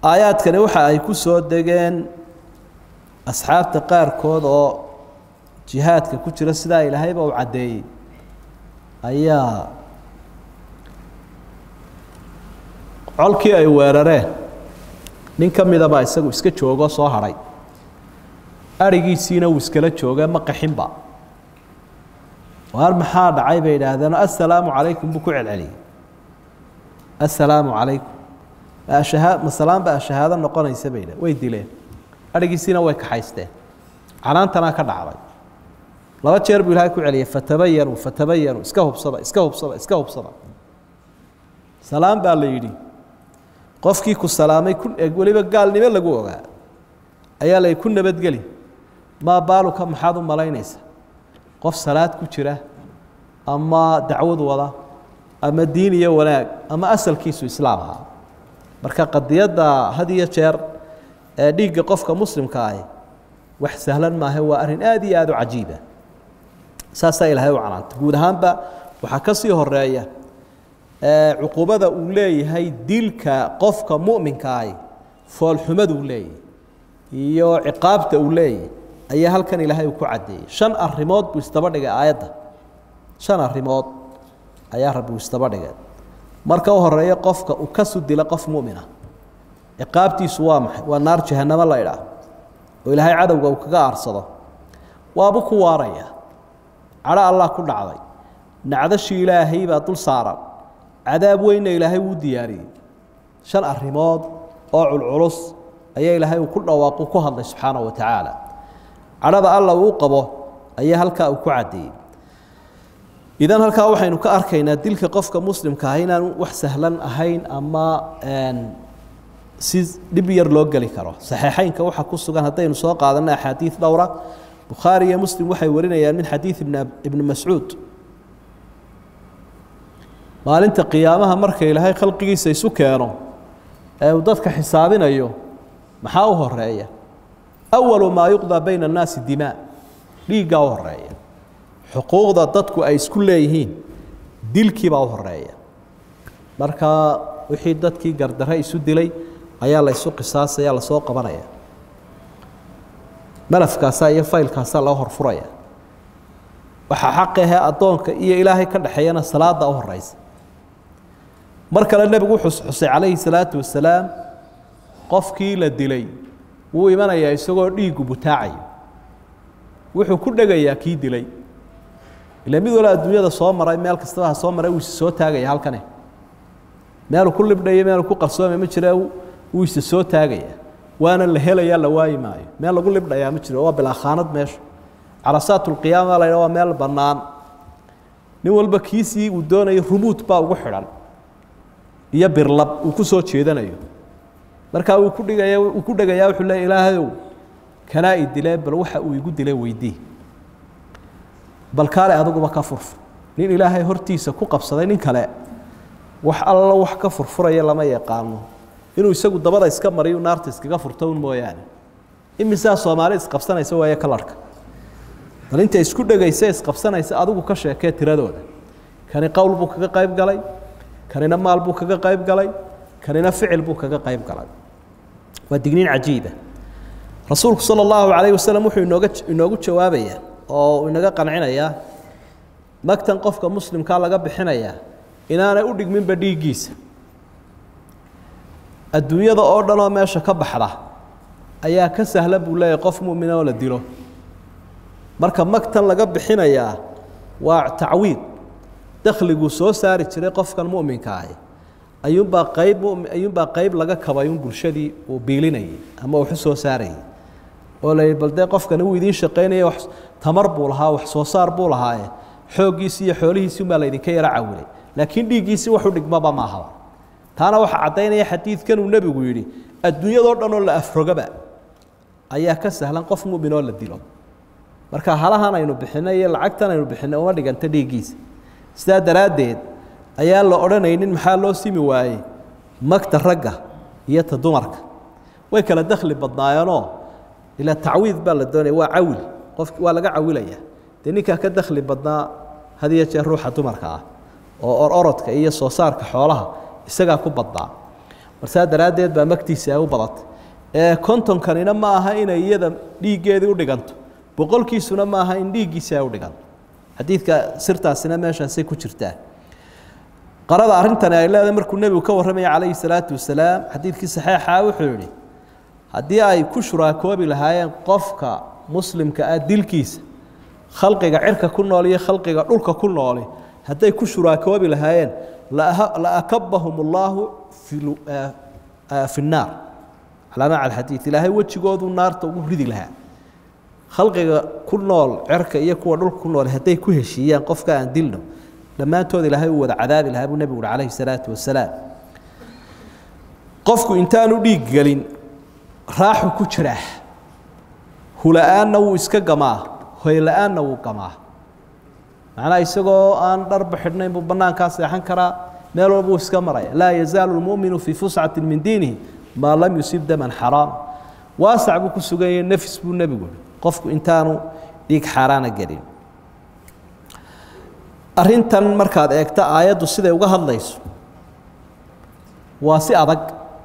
aayaadkani waxa ay ku soo degeen asxaabta qaarkood oo jihaadka ku jira sida Ilaahayba uu cadeeyay ayaa colkii ay weerareen nin kamida baa isagu iska joogo soo haray arigiisina uu iskala joogay ma qaxinba waar maxaa dhacay bay yiraahdeen assalaamu calaykum bu ku celceliyay assalaamu calaykum masalaam baa shahaado noqonaysa bay way dileen arigiisina way ka haysteen canaantana ka dhacday laba jeer buu Ilaahay ku celiyay fatabayanu iska hubsada salaam baa la yiri qofkii ku salaamay kun waliba gaalnimo lagu ogaa ayaa la ku nabadgeli ma baaluka maxaad u malaynaysa qof salaad ku jira ama dacwad wada ama diin iyo wanaag ama asalkiisu islaam ah marka qadiyada hadiya jeer dhiiga qofka muslimka ah wax sahlan ma aha waa arin aad iyo aad u cajiiba saasa Ilaahay u canaanta guud ahaanba waxa ka sii horeeya عقوبة أولي هي ديلك قفك مؤمن كاي فالحمد أولي يو عقابة أولي أي هل كان إلهي وكعدي شن الرماد بيستبرد آيات شن الرماد أي رب بيستبرد مركوه الرأي قفك وكسد ديل قف مؤمنة عقابتي سوامح والنار جهنم الله يرى وإلهي عدو وكجار صدا وأبوك واريا على الله كل عضي نعدش إلهي بطل صارا عذاب وين إلهي ودياري شن الرماد أو العرس أي إلهي وكل واقوكها الله سبحانه وتعالى على ذا الله وقبه أي هلكا وكعدي إذا هلكا وحين كأركينا دلك قفك مسلم كهينا وحسهلا أهين أما سيز لبير لوجلي كرا صحيحين كوحة كوسجان هتين سواق هذا أحاديث دورة بخاري مسلم وحي ورينا يعني من حديث ابن مسعود maalinta qiyaamaha markay Ilaahay khalqigiisa isu keeno ee dadka xisaabinayo maxaa u horeeya awwalu ma yuqda bayna an-nas dimaa liiga u horeeya xuquuqda dadku ay isku leeyihiin dilkii baa u horeeya marka wixii dadkii gardaray isu dilay ayaa la isu qisaasaya la soo qabanaya malafkaas iyo faylkaas la horfuraya waxa xaqeeha adoonka iyo Ilaahay ka dhaxeeyana salaada u horeysa marka la nabigu xusay calayhi salaatu wasalaam qofkii la dilay wuu imanaya isagoo dhiig butaacay wuxuu ku dhagayaa kii dilay ila mid wala adduunyada soo maray meel kasta soo maray uu soo taagay halkan meel ku libdhay meel ku qarsoomay ma jira uu soo taagaya waana la helaya la waayay maayo meel lagu libdhayaa ma jiro waa bila khaanad meesha carasatul qiyaama la yiraahdo meel banaan nin walba kiisii uu doonay rumuud baa ugu xiran iyo birlab uu ku soo jeedanayo marka uu ku dhagayaa wuxuu leeyahay Ilaahayow kana idilay bal waxa uu igu dilay weydii bal kaale adigu ka furfur nin Ilaahay hortiisa ku qabsaday nin kale wax alla wax ka furfuraya lama yaqaano inuu isagu dabada iska mariyo naarta iskaga furto mooyaane imisa Soomaali is qabsanaysa way kalarka bal inta isku dhagaysa is qabsanaysa adigu ka sheekay tiradooda kani qowl buu kaga qayb galay kanina maal buu kaga qayb galay kanina ficil buu kaga qayb galay waa digniin cajiiba rasuulku sallallahu alayhi wasallam wuxuu inoogu jawaabaya oo inaga qancinaya magtan qofka muslimka laga bixinaya inaanay u dhigmin badhiigiisa adduunyada oo dhan oo meesha ka baxda ayaa ka sahlan buu leeyahay qof muumina oo la dilo marka magtan laga bixinaya waa tacwiid dakhligu soo saari jiray qofkan muuminka ah ayuunbaa qayb laga kabayun bulshadii uu biilinayay ama uu soo saaray oo la balde qofkan uu idin shaqeynaya wax tamar buu lahaa wax soo saar buu lahaa xoogiisa iyo xoolihiisa ma la idinka yara caawilay laakiin dhiigiisa wuxuu dhigmaba ma aha taana waxa cadeynaya xadiidkan uu nabigu yiri adduunyada oo dhan oo la afrogaba ayaa ka sahlan qof muumin oo la dilo marka halahan aynu bixinay lacagtan aynu bixinay uma dhiganta dhiigiisa sida daraadeed ayaa la oranaynin maxaa loo simi waayay magta ragga iyo ta dumarka way kala dakhli badnaayeen ila tacwiid baa la doonay waa cawil qof waa laga cawilaya ninka ka dakhli badnaa hadiya jeer ruuxa dumarka ah oo orodka iyo soo saarka xoolaha isaga ku badnaa marsaa daraaddeed baa magtiisa ay u badatay kontonkanina ma aha inay iyada dhiiggeedii u dhiganto boqolkiisuna ma aha in dhiiggiisa ay u dhiganto xadiidka sirtaasina meeshaasay ku jirtaa qarada arrintani ay leedahay markuu nebigu ka warramaya calayhi salaatu wasalaam xadiidkii saxiixa wuxuu yidhi haddii ay ku shuraakoobi lahaayeen qofka muslimka ah dilkiisa khalqiga cirka ku nool iyo khalqiga dhulka ku nool hadday ku shuraakoobi lahaayeen la akabahum allahu fi الnaar calaa maca alxadiid ilaahay wejigoodu naarta ugu ridi lahaa khalqiga ku nool cirka iyo kuwa dhulka ku nool hadday ku heshiiyaan qofka aan dilno dhammaantood ilaahay uu wada cadaabi lahaa buu nebigu calayhi salaatu wasalaam qofku intaanu dhiig gelin raaxu ku jiraa hula-aanna wuu iska gamaa hoyla-aanna wuu gamaa macnaha isagoo aan dharba xidhnayn buu bannaankaa seexan karaa meel walbuu iska maraya laa yazaalu lmu'minu fii fuscati min diinihi maa lam yusib daman xaraam waasac buu ku suganyay nafis buu nebigu qofku intaanu dhiig xaaraana gelin arrintan markaad eegto aayaddu siday uga hadlayso waa si adag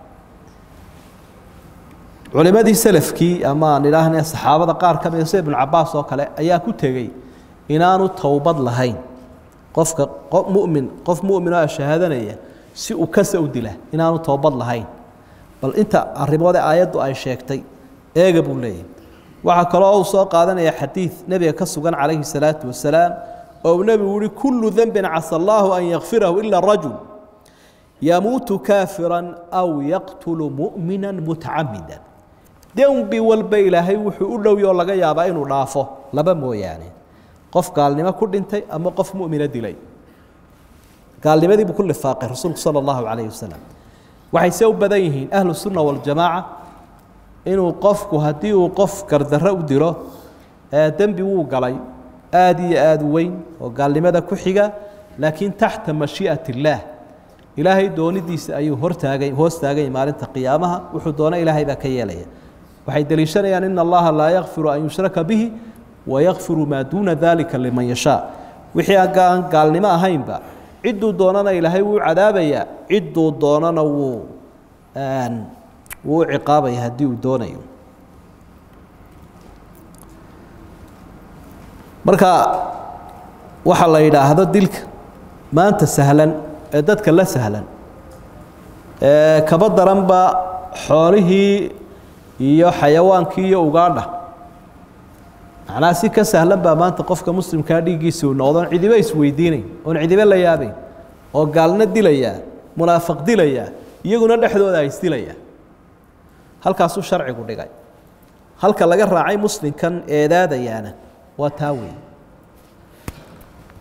culimadii salafkii ama aan idhaahne saxaabada qaar ka mid sida ibnu cabbaas oo kale ayaa ku tegey inaanu towbad lahayn qofka qof mu'min oo shahaadanaya si uu kasa u dila inaanu towbad lahayn bal inta arrimood aayaddu ay sheegtay eega buu leeyahay waxa kale oo soo qaadanaya xadiid nabiga ka sugan calayhi salaatu wasalaam oo nabigu yiri kullu dhanbin asa Allahu an yaghfirahu illa rajul yamuutu kaafiran aw yaqtulu mu'minan mutacammidan dembi walba ilaahay wuxuu u dhow yahay laga yaabaa inuu dhaafo laba mooyaane qof gaalnimo ku dhintay ama qof mu'mina dilay gaalnimadii buu ku lifaaqay rasuulku sallallahu alayhi wasallam waxay soo badan yihiin ahlu sunna wal jamaa inuu qofku hadii uu qof gardarro u diro dembi wuu galay aad iyo aad weyn oo gaalnimada ku xiga laakiin taxta mashii'ati illaah ilaahay doonidiisa ayuu hoos taagay maalinta qiyaamaha wuxuu doona ilaahay baa ka yeelaya waxay daliishanayaan in allaha laa yaghfiru an yushraka bihi wa yaghfiru ma duuna dhalika liman yasha wixii aan gaalnimo ahaynba ciduu doonana ilaahay wuu cadaabaya ciduu doonana wuu ciqaabaya hadii uu doonayo marka waxa la yiraahdo dilka maanta sahlan ee dadka la sahlan kaba daranba xoolihii iyo xayawaankii iyo ugaadha macnaa si ka sahlan baa maanta qofka muslimka dhiigiisa uu noqdo cidiba isweydiinay oo cidiba la yaabay oo gaalna dilaya munaafiq dilaya iyaguna dhexdooda ay isdilaya halkaas uu sharcigu dhigay halka laga raacay muslimkan eedaadayaana waa taawey